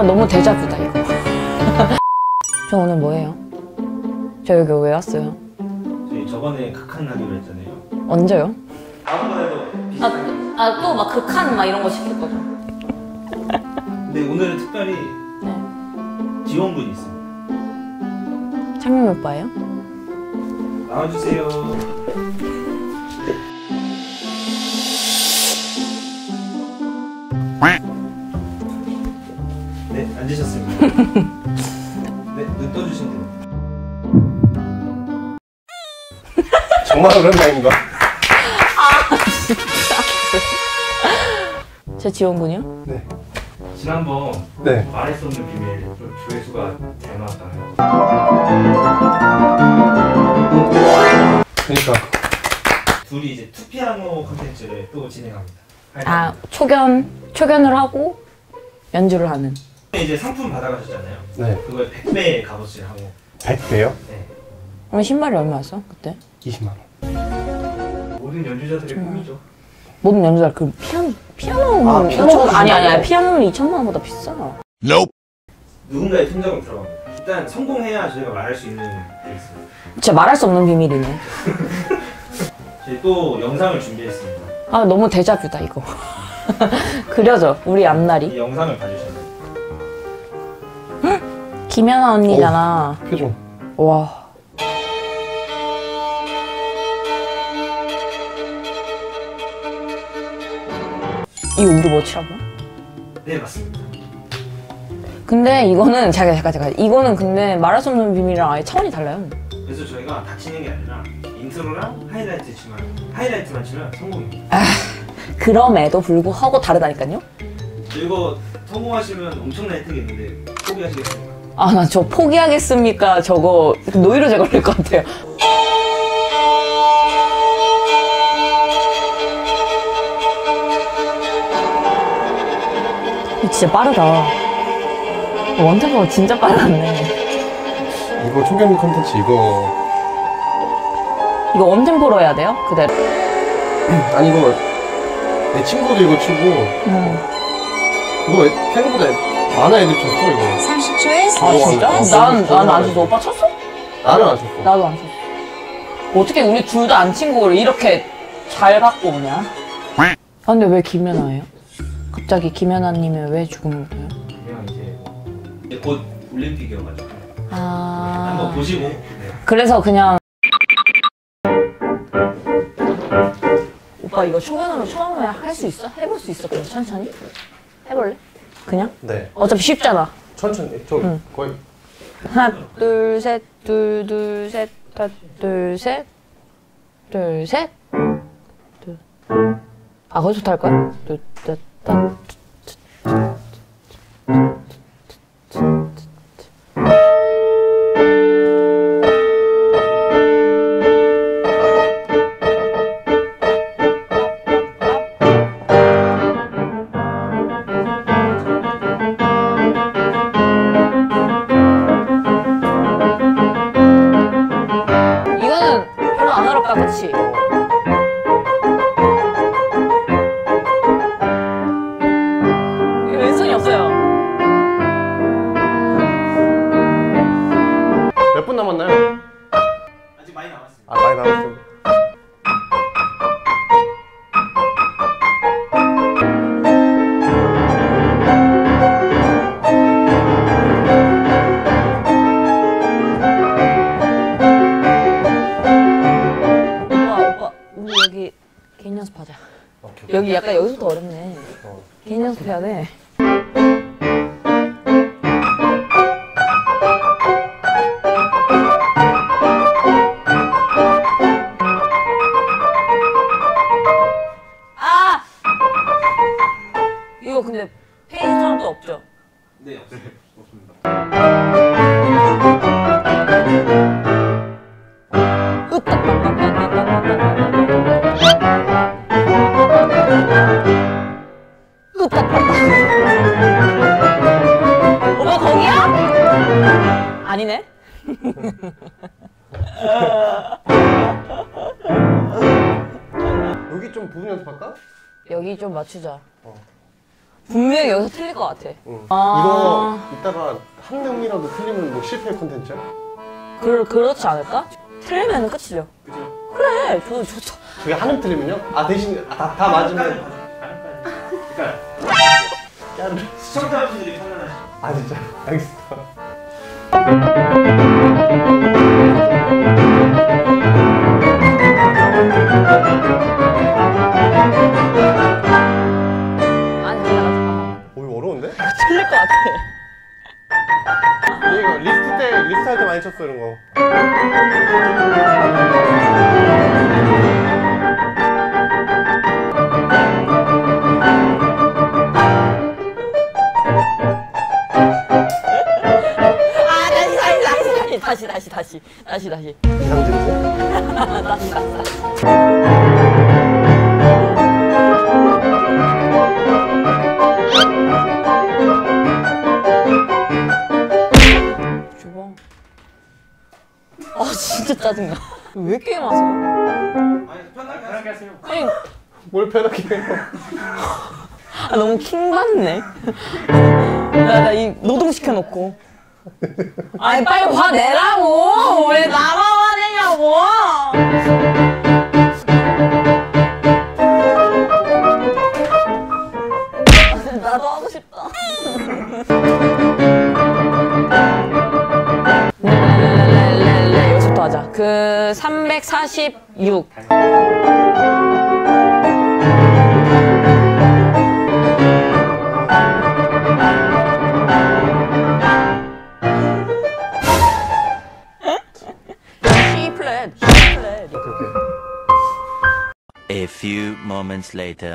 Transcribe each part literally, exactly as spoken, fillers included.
아 너무 데자뷰다 이거. 저 오늘 뭐해요? 저 여기 왜 왔어요? 저희 저번에 극한 하기로 했잖아요. 언제요? 다음번에도 비슷하게. 아 또 막 극한 막 이런 거 시킬 거죠? 근데 오늘은 특별히 네. 지원군이 있습니다. 창민 오빠예요? 나와주세요. 네, 앉으셨습니다. 네, 눈 떠주시면 됩니다. 정말 그런 나이인가? 아 진짜. 제 지원군이요? 네. 지난번 네. 말할 수 없는 비밀 좀 조회수가 잘 나왔잖아요. 그러니까 둘이 이제 투피아노 콘텐츠를 또 진행합니다. 아 초견 초견을 하고 연주를 하는. 이제 상품 받아가셨잖아요. 네. 그걸 백 배 값어치를 하고. 백 배요? 네. 그럼 신발이 얼마였어 그때? 이십만 원. 모든 연주자들의 음. 꿈이죠. 모든 연주자 그 피아노 피아노는 아, 피아노 이천- 아니 아니 아니 주신다고? 피아노는 이천만 원보다 비싸. 누군가의 통장으로 들어갑니다. 일단 성공해야 저희가 말할 수 있는 게 있어요. 진짜 말할 수 없는 비밀이네. 저희 또 영상을 준비했습니다. 아 너무 데자뷰다 이거. 그려져 우리 앞날이. 이 영상을 봐주시면 돼요. 김연아 언니잖아. 표정. 와. 이거 우리 뭐 치라고요? 네, 맞습니다. 근데 이거는 잠깐 잠깐 잠깐 이거는 근데 말할 수 없는 비밀이랑 아예 차원이 달라요. 그래서 저희가 다 치는 게 아니라 인트로랑 하이라이트 치면 하이라이트만 치면 성공입니다. 그럼에도 불구하고 다르다니까요? 이거 성공하시면 엄청난 혜택이 있는데 포기하시겠습니까? 아 나 저 포기하겠습니까? 저거 노이로제 걸릴 것 같아요. 진짜 빠르다. 원템포가 진짜 빨랐네. 이거 초견 컨텐츠 이거 이거 원템포로 해야 돼요? 그대로? 아니 이거 내 친구도 이거 치고 음. 이거 생각보다 많아 애들 쳤어 이거. 삼십 초에 아 진짜? 난, 난 안 쳤어. 오빠 쳤어? 나는 안 쳤어. 나도 안 쳤어. 어떻게 우리 둘 다 안 친 거를 이렇게 잘 갖고 오냐? 아 근데 왜 김연아예요? 갑자기 김연아님은 왜 죽음을 보여요? 그냥 이제 이제 곧 올림픽이어가지고 한번 아... 보시고. 네. 그래서 그냥 오빠 이거 초면으로 처음에 할 수 있어? 해볼 수 있어? 그럼 천천히? 해볼래? 그냥? 네. 어차피 쉽잖아. 천천히. 저 응. 거의 하나 둘셋 둘 둘 셋 하나 둘 셋 둘 셋 둘. 아 거기서부터 할 거야? 둘 셋 넷. 이거는 별로 안 어렵다, 그치? 이거 왼손이 없어요. 몇 분 남았나요? 아직 많이 남았습니다. 아 많이 남았어요. 오빠, 오빠, 우리 여기 개인 연습하자. 오케이. 여기 약간 여기서부터 어렵네. 어. 개인 연습해야 돼. 아! 이거 근데 페이지 사람도 없죠? 네, 없습니다. 없습니다. 오빠 거기야? 아니네. 여기 좀 부분 연습할까? 여기 좀 맞추자. 어. 분명히 여기서 틀릴 것 같아. 응. 아. 이거 이따가 한 명이라도 틀리면 뭐 실패 콘텐츠야? 그, 그렇지 않을까? 틀리면 끝이죠. 그죠? 그래, 저, 좋죠. 저게 한 명 틀리면요? 아 대신 다, 다 맞으면 그러니까 까르르. 시청자분들이 판단하시죠. 아 진짜 알겠습니다. 아니, 잠깐만. 오 이거 어려운데? 틀릴 것 같아. 이거 리스트 때 리스트 할 때 많이 쳤어 이런 거. 다시 다시 다시 다시 다시 이상진인데? 다시 다시 주방 아 진짜 짜증나. 왜 게임하세요? 아니 편하게 편하게 하세요. 아니 뭘 편하게 해요? 아, 너무 킹받네. 나 이 노동시켜놓고 아니 빨리 화내라고. 왜 나만 화내냐고. 나도 하고 싶다. 렐렐렐렐렐 여기서부터 하자. 그 삼백사십육 C 플랫 C 플랫. A few moments later.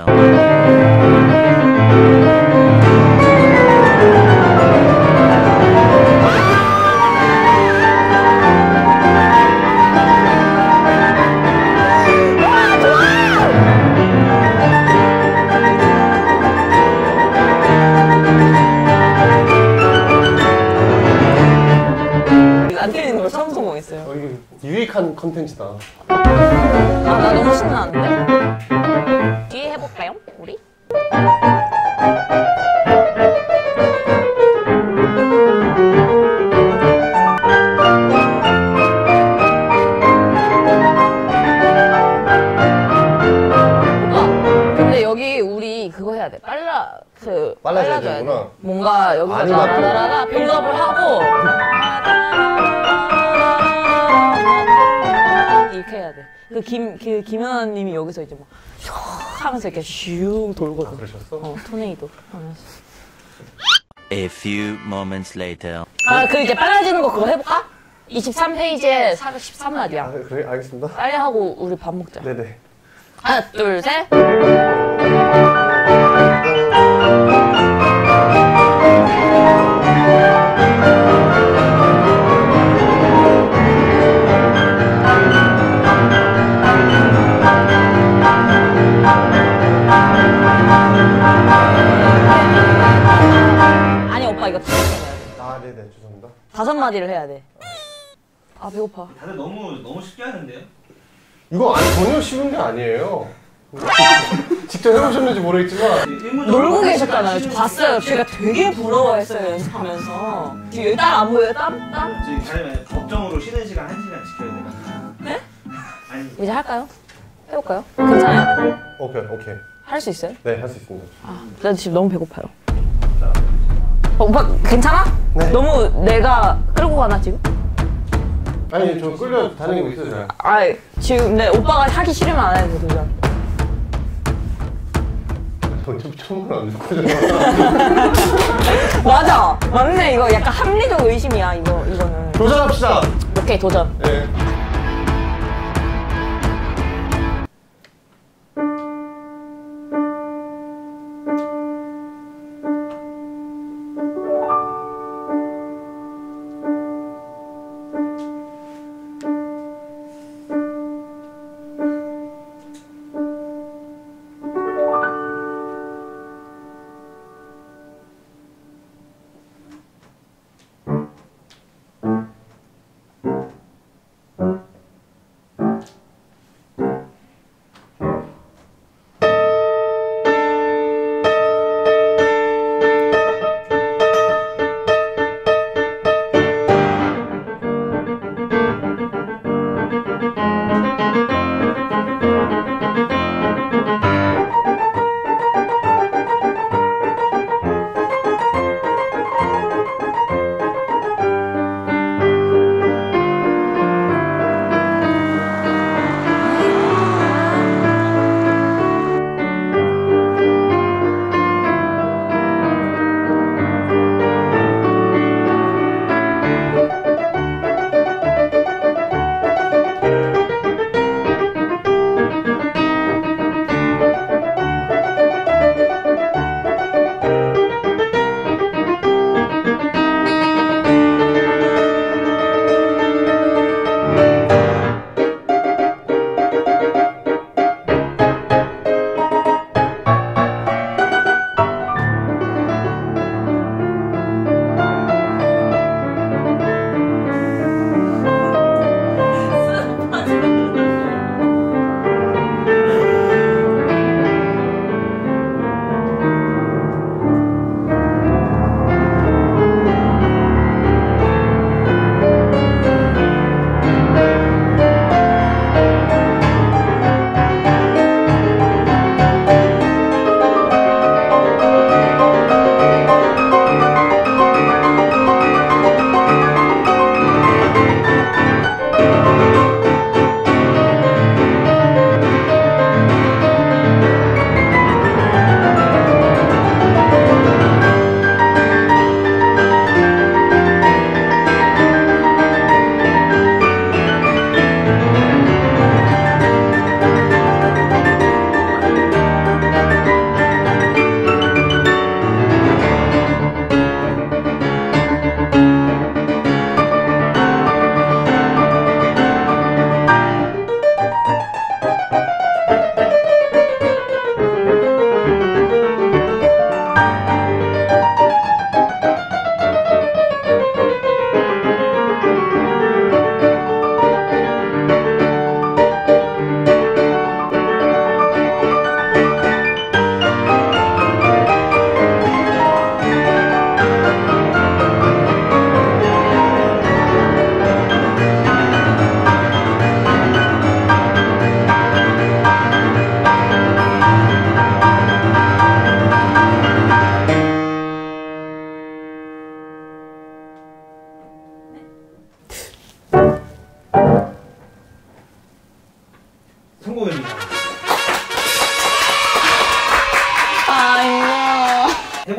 안 때리는 걸 처음 성공했어요. 어, 이거 유익한 컨텐츠다. 아, 나 너무 신나는데? 뒤에 해볼까요? 우리? 오빠, 근데 여기 우리 그거 해야 돼. 빨라, 그, 빨라져야 빨라져야 되는구나. 돼. 뭔가 여기서 아니, 맞다. 라라라라 빌드업을 하고 이렇게 해야 돼. 그 김, 그 김연아님이 여기서 이제 막 슉 하면서 이렇게 슉 돌거든. 아, 그러셨어? 어, 토네이도 하면서. A few moments later. 아, 그 이제 빨라지는 거 그거 해볼까? 이십삼 페이지에 사십삼 마디야. 아, 그래 알겠습니다. 빨리 하고 우리 밥 먹자. 네네. 하나, 둘, 셋. 아니, 오빠 이거 다섯 마디 해야 돼. 아 네네 죄송합니다. 다섯 마디를 해야 돼. 아, 배고파. 다들 너무 너무 쉽게 하는데요? 이거 아니, 전혀 쉬운 게 아니에요. 직접 해보셨는지 모르겠지만 놀고 계셨잖아요. 저 봤어요. 제가 되게 부러워했어요, 연습하면서. 지금 여기 땀 안 보여요? 땀? 땀? 지금 자리면 법정으로 쉬는 시간 한 시간 지켜야 돼요. 네? 아니 이제 할까요? 해볼까요? 괜찮아요? 오케이 오케이. 할 수 있어요? 네 할 수 있습니다. 아, 나 지금 너무 배고파요. 어, 오빠 괜찮아? 네. 너무 내가 끌고 가나 지금? 아니 저 끌려 다니고 있어요 제가. 아 지금 내 오빠가 하기 싫으면 안 해도 도전. 어차피 처음은 안 듣거든요. 맞아, 맞네. 이거 약간 합리적 의심이야. 이거 이거는. 도전합시다. 오케이 도전. 네.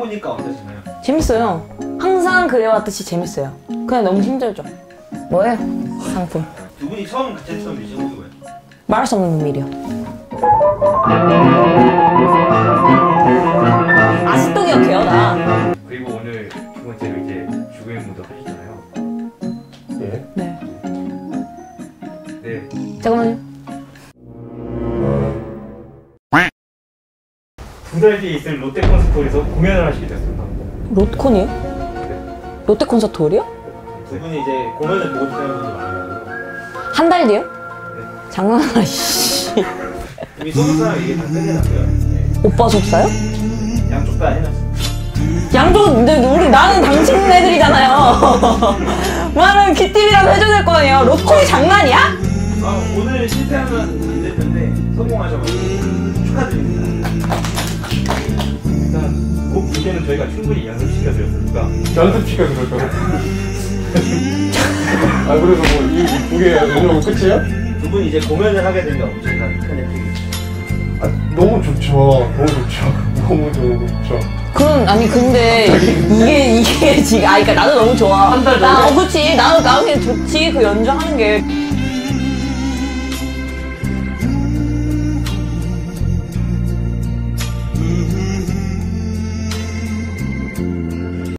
해보니까 어떠시나요? 재밌어요. 항상 그래왔듯이 재밌어요. 그냥 너무 힘들죠. 뭐예요? 상품. 두 분이 처음 같이 했던 뮤직은 뭐예요? 말할 수 없는 비밀이요. 아직도 기억해요, 나. 그리고 오늘 두 번째로 이제 죽음의 무도 하셨잖아요. 예. 네. 네. 잠깐만요. 두 달 뒤에 있을 롯데 콘서트홀에서 공연을 하시게 됐습니다. 롯콘이요? 롯데 콘서트 홀이요? 두 분이 이제 공연을 보고 싶다는 분들 많아가지고 한 달 뒤요? 장난하나, 씨. 이미 소속사랑 얘기 다 끝내놨고요. 네. 오빠 속사요? 양쪽 다 해놨어요. 양쪽, 근데 우리, 나는 당신 애들이잖아요. 나는 키티비라도 해줘야 될 거 아니에요. 롯콘이 장난이야? 아, 오늘 실패하면 안 될 텐데 성공하셔가지고 축하드립니다. 일단 곡 주제는 저희가 충분히 연습시켜드렸으니까 연습시켜 그럴까요? 아 그래서 뭐이 두개 연주하고 끝이야? 두 분이 이제 공연을 하게 되면 엄청난 큰 혜택이죠. 아, 너무 좋죠. 너무 좋죠. 너무 좋죠. 그럼, 아니, 근데, 이게, 이게 지금, 아, 그니까 나도 너무 좋아. 한달 나, 전에? 어, 그치. 나도, 나도 그냥 좋지. 그 연주하는 게.